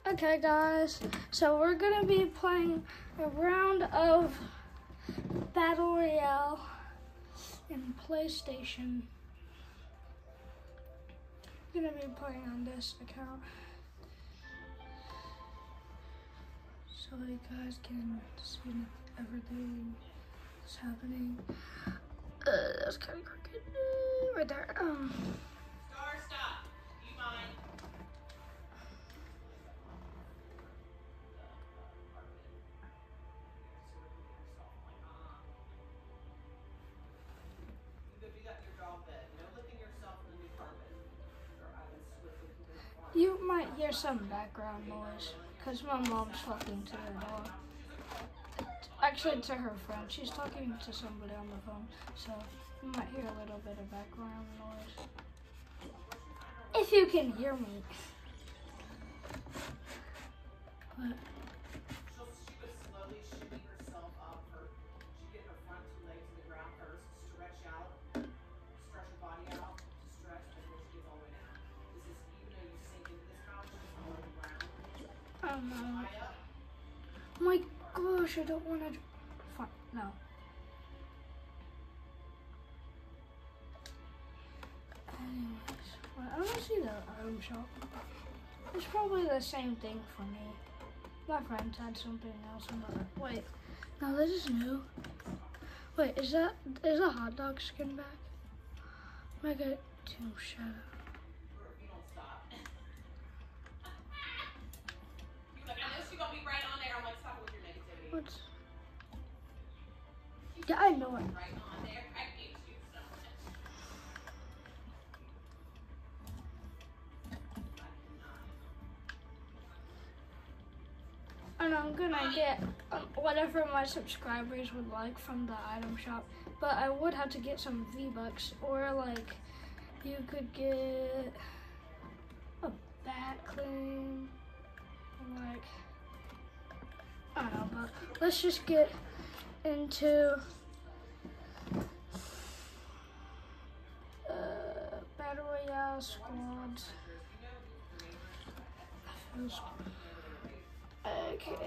Okay guys, so we're gonna be playing a round of Battle Royale in PlayStation. I'm gonna be playing on this account, so you guys can see everything that's happening. That's kind of crooked right there. Star, stop. Do you mind? You go do that in your dog bed. No lifting yourself in the new carpet. Or I will swiftly commit a crime. You might hear some background noise because my mom's talking to her dog. Actually, to her friend. She's talking to somebody on the phone, so you might hear a little bit of background noise. If you can hear me. But She would slowly shimmy herself up. She'd get her front two legs to the ground first, stretch out, stretch her body out, to stretch before she gets all the way down. This is even though you sink into this couch, it's all the ground. I don't know. High up. Oh my gosh, I don't want to. Fine, no. Anyways, well, I don't see the item shop. It's probably the same thing for me. My friends had something else. Wait, no, this is new. Wait, is a hot dog skin back? Make it too shut up. Or if you don't stop. You're like, I know she's gonna be right on there. I'm like, stop with your negativity. What's? Yeah, I know it. Right on there. I hate you so much. And I'm gonna get whatever my subscribers would like from the item shop, but I would have to get some V-Bucks, or like you could get a bat claim, like I don't know. But let's just get into Battle Royale squads. Okay.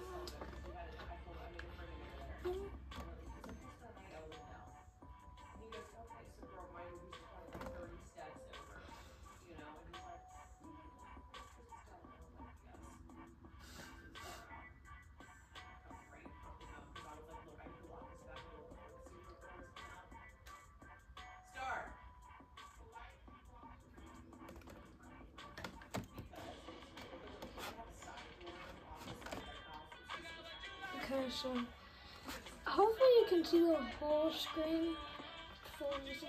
Okay, so hopefully you can see the whole screen for this.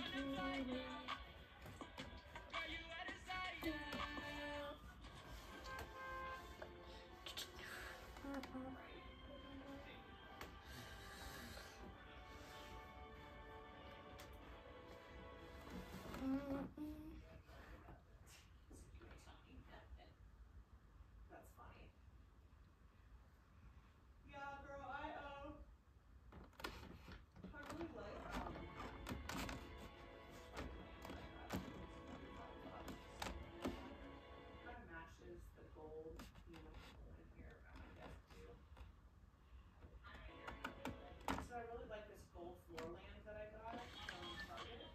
That's funny. Yeah, girl, I really like kind of matches the gold uniform in here at my desk too. So I really like this gold floor lamp that I got from Target.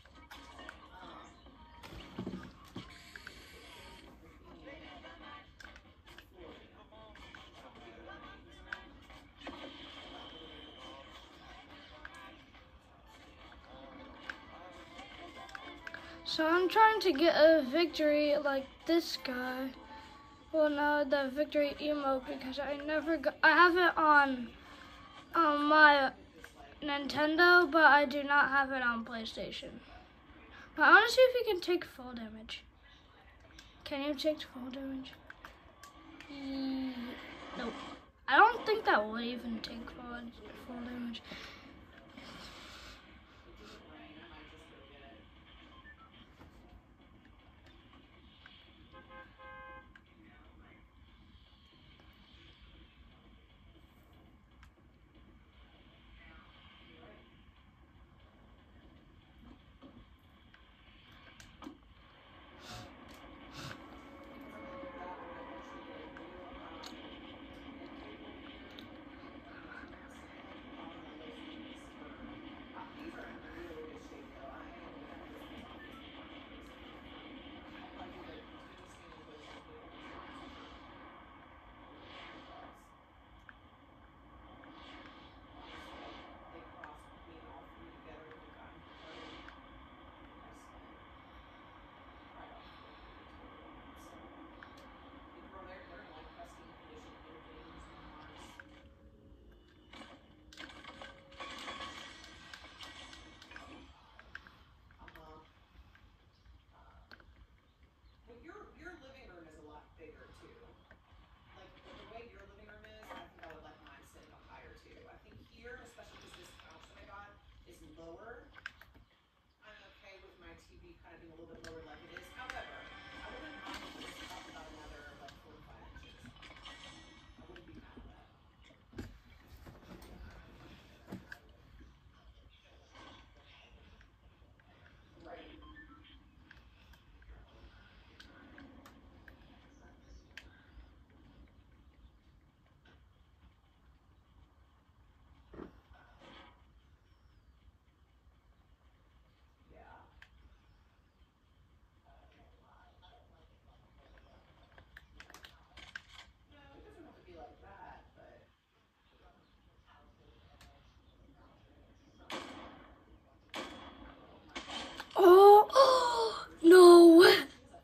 So I'm trying to get a victory like this guy. Well, no, the victory emote, because I have it on my Nintendo, but I do not have it on PlayStation. But I want to see if you can take fall damage. Can you take fall damage? Nope. I don't think that would even take fall damage. lower, I'm okay with my TV kind of being a little bit lower like it is. However, I wouldn't mind if it was up about another like 4 to 5 inches. I wouldn't be mad at that. Right. Yeah. No, it doesn't have to be like that, but Oh, no way.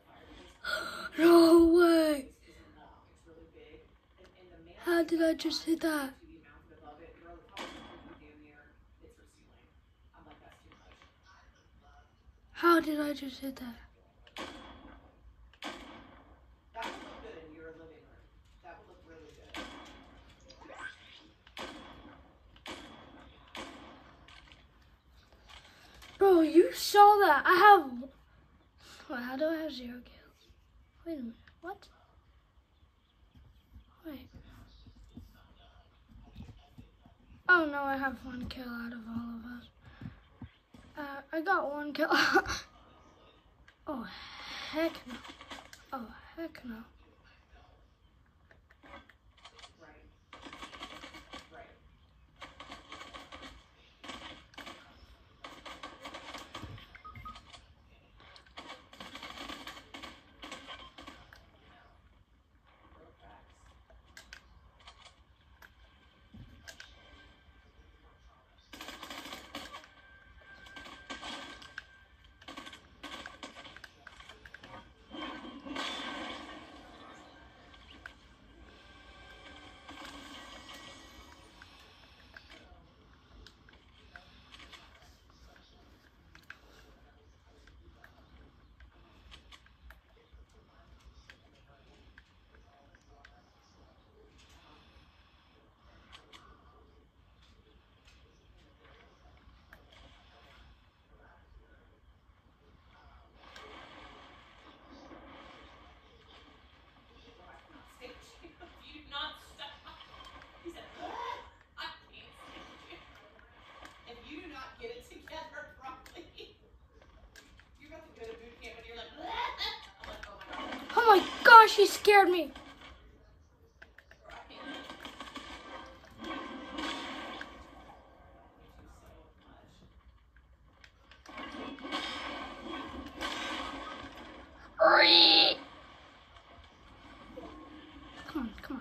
No way. isn't long. It's really big. And the man How did I just hit that? TV mounted above it, you're probably damn near hits her ceiling. I'm like, that's too much. How did I just hit that? That would look good in your living room. That would look really good. Bro, you saw that. I have... Wait, how do I have 0 kills? Wait a minute. What? Wait. Oh no, I have 1 kill out of all of us. I got 1 kill. Oh, heck no. Oh, heck no. Right. Right. Real facts. You do not stop. He said, I can't stand you. If you do not get it together properly, you're about to go to boot camp and you're like, I'm like, oh my God. Oh my gosh, he scared me. Come on, come on.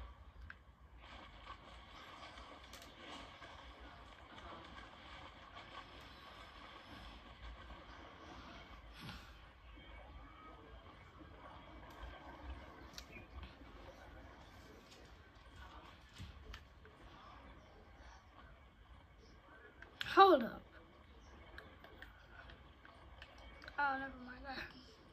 Hold up. Oh, never mind that.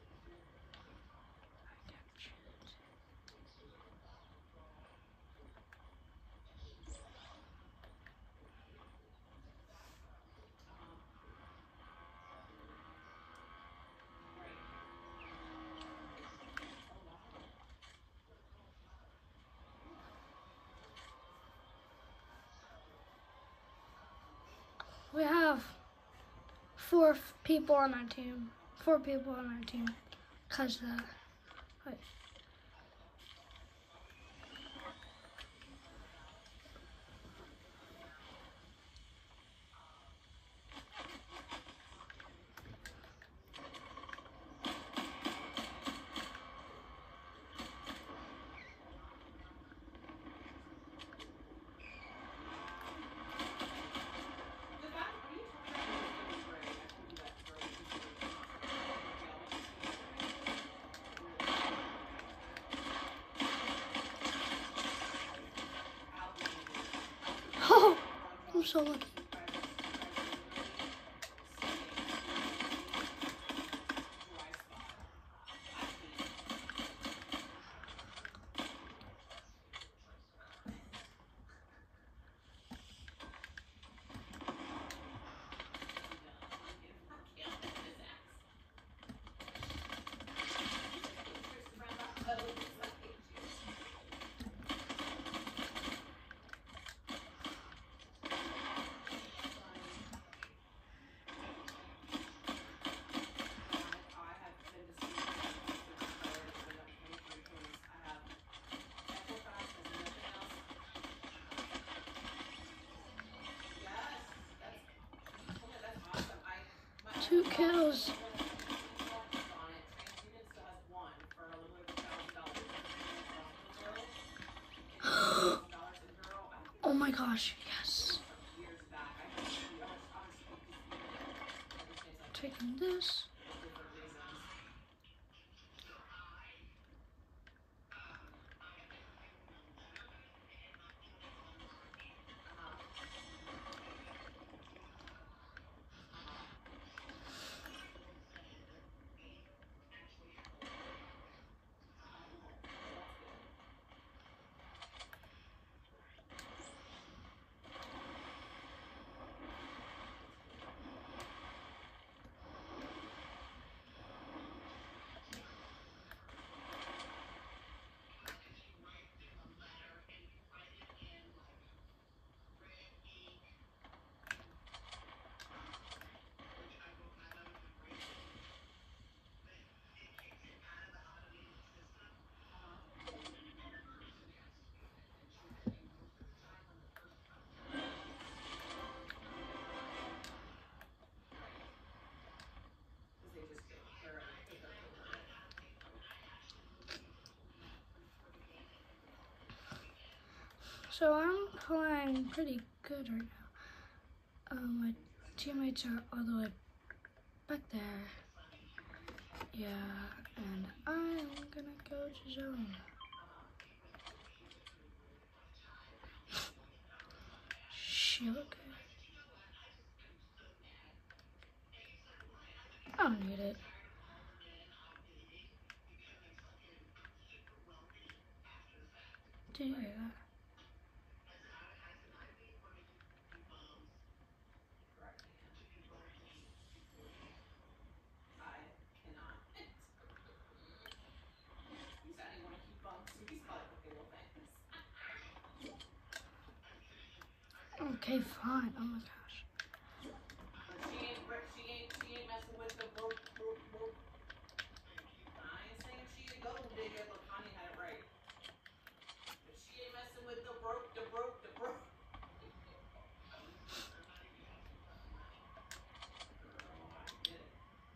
We have 4 people on our team. 4 people on our team. Cause that. Wait. Oh, I'm so lucky. those. on it. TransUnion still has one for a little over $1,000. Oh my gosh, yes. Years back, I had Taking this. different reasons. They just get their So I'm playing pretty good right now. My teammates are all the way back there. Yeah, and I'm gonna go to zone. Shit, okay. I don't need it. Did you hear that? I cannot. You said you want to keep bumps. He's probably okay, well, thanks. Okay, fine. Oh my gosh. She ain't messing with the rope. I ain't saying she a gold digger. Look, Connie had it right. But she ain't messing with the rope. Girl, I get it.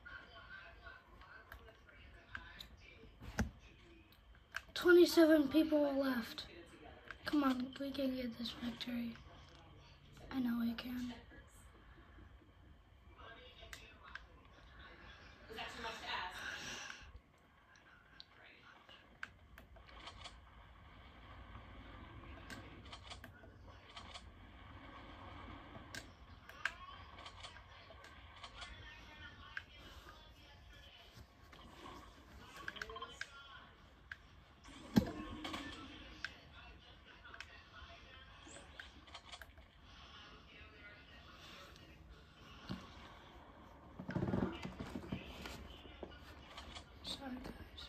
27 people left. Come on, we can get this victory. I know we can. Is that too much to ask? Sorry, guys.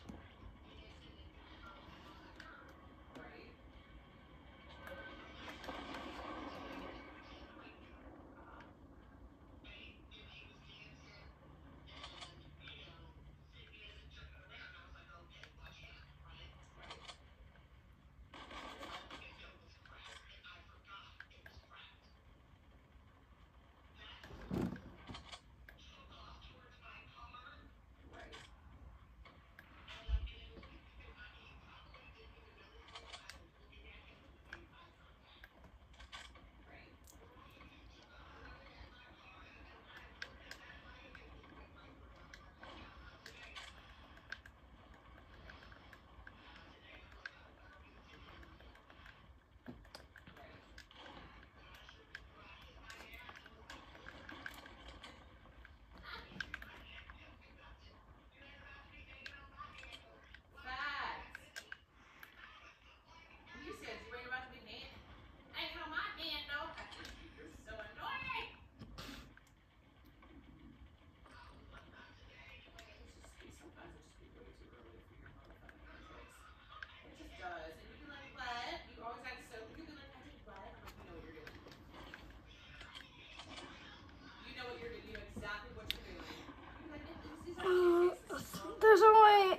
There's only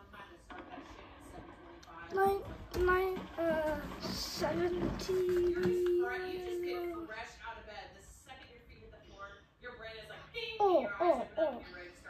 70. You just get fresh out of bed. The second your feet hit the floor, your brain is like, ding, Oh, your eyes open up, oh. you're ready to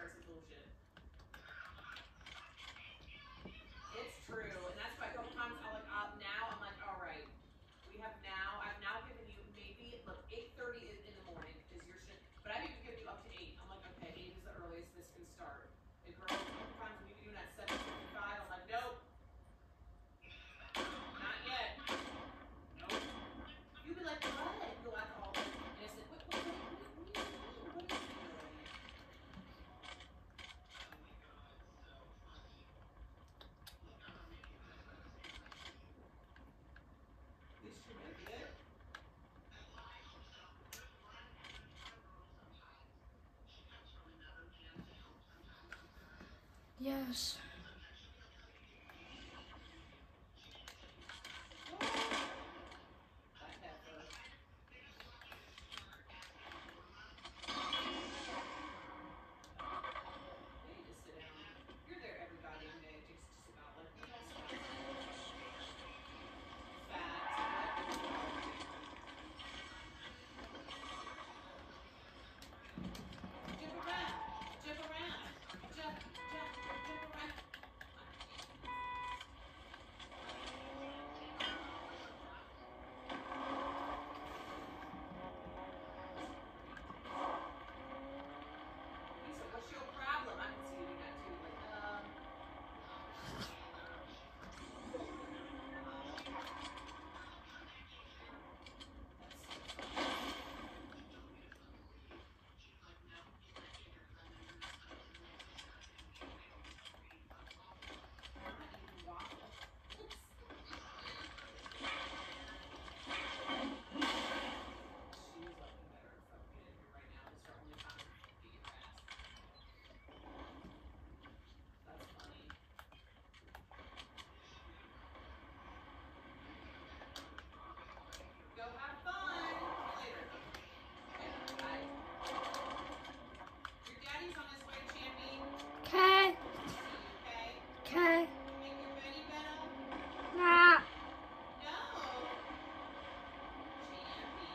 Yes. That heifer. They need to sit down. You're there every goddamn day. It takes just about like what else? Fat. Jump around. Jump around. Jump around. Lisa, what's your problem? I can see you doing that too. Like, I'm not eating waffles. She was like, you better fucking get in here right now. It's our only time to get your ass. That's funny. Go have fun. See you later. Okay, bye. Your daddy's on his way, Champy. Okay. See you, okay? Okay. Make your belly better? Nah. No. Champy.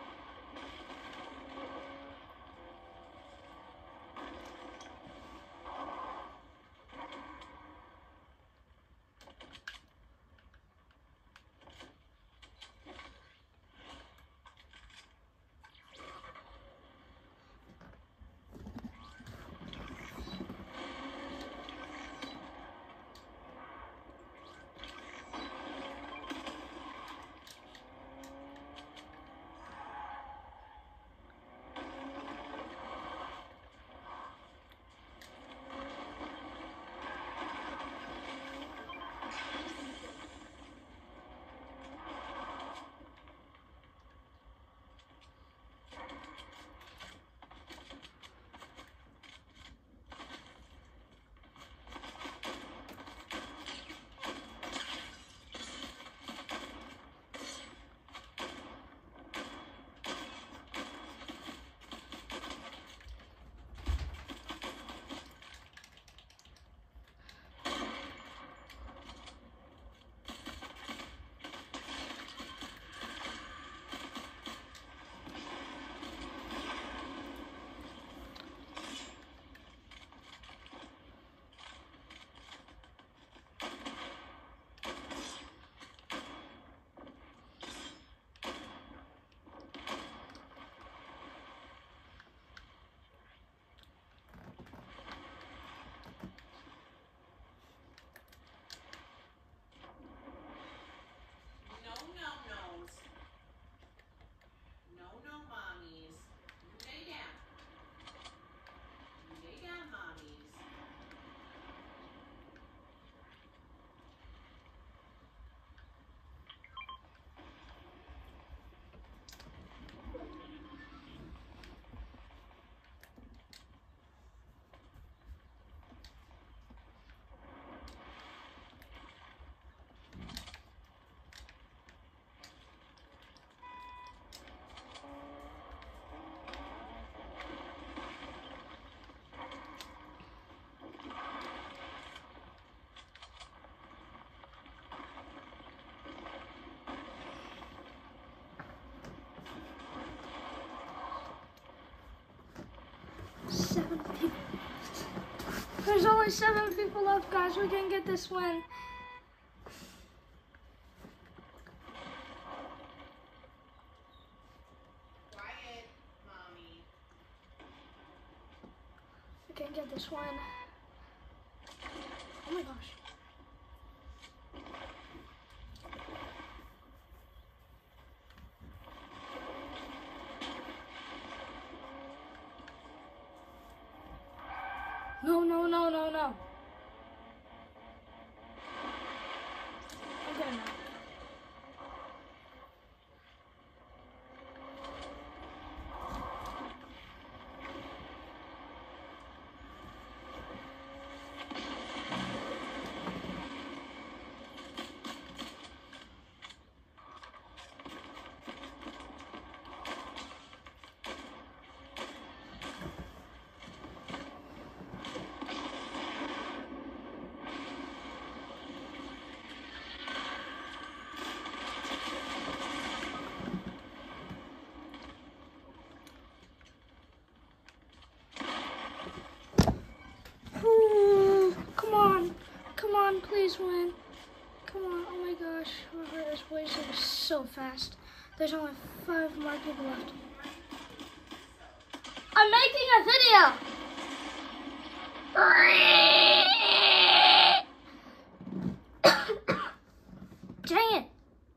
No, mommies. You lay down. You lay down, mommies. Seven people. There's only 7 people left, guys. We can get this win. Quiet, mommy. We can get this win. Oh my gosh. No, no, no, no, no. I'm good now. This wasted so fast. There's only 5 more people left. I'm making a video! Dang it!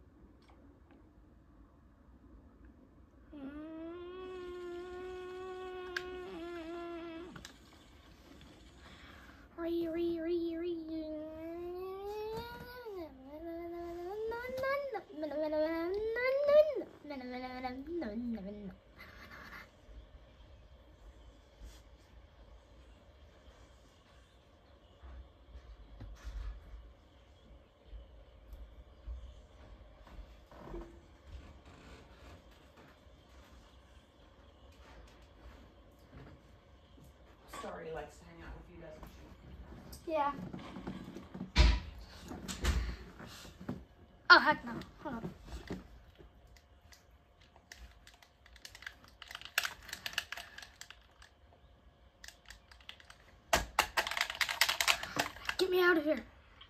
Starry likes to hang out with you, doesn't she? Yeah. Oh, heck no. Hold on. Get me out of here.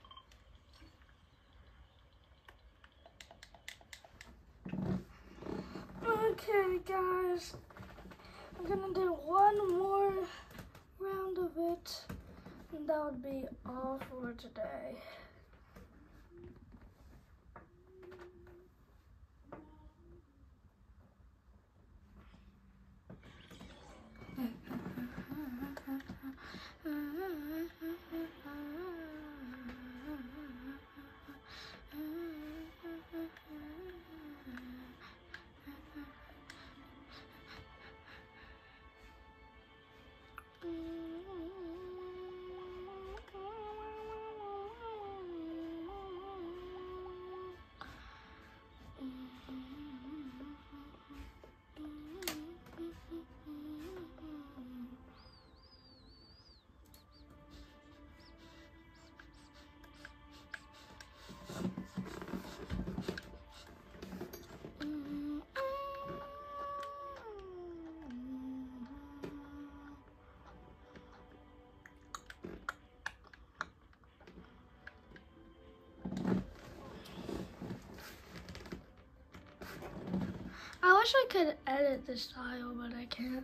Okay, guys. I'm gonna do one more round of it, and that would be all for today. I wish I could edit this style, but I can't.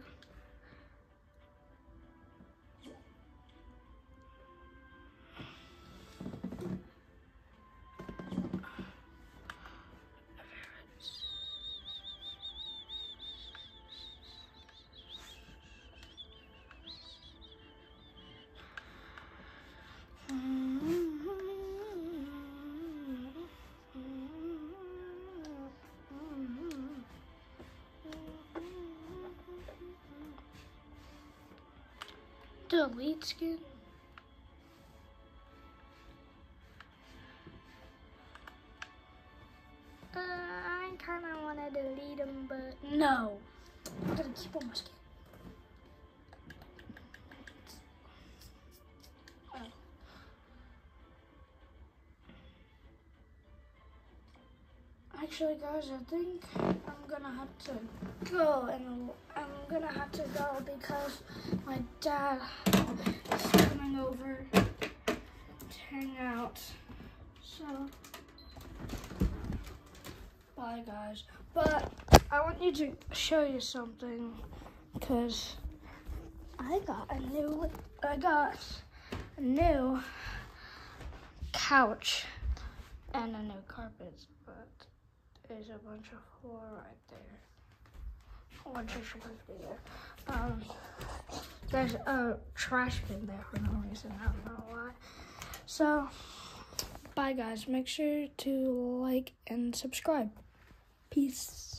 Delete skin? I kind of want to delete them, but no. I'm going to keep on my skin. Oh. Actually, guys, I think I'm going to have to go, and I'm going to have to go because my dad is coming over to hang out. So, bye, guys. But I want you to show you something because I got a new couch and a new carpet, but there's a bunch of floor right there. Which is supposed to be there. There's a trash bin there for no reason. I don't know why. So, bye guys. Make sure to like and subscribe. Peace.